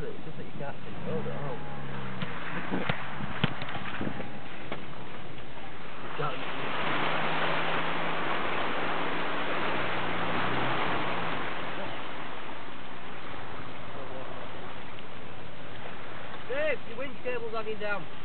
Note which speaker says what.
Speaker 1: it, it's just that you can't see the road at all. You can't see it. Dave, your winch cable's hanging down.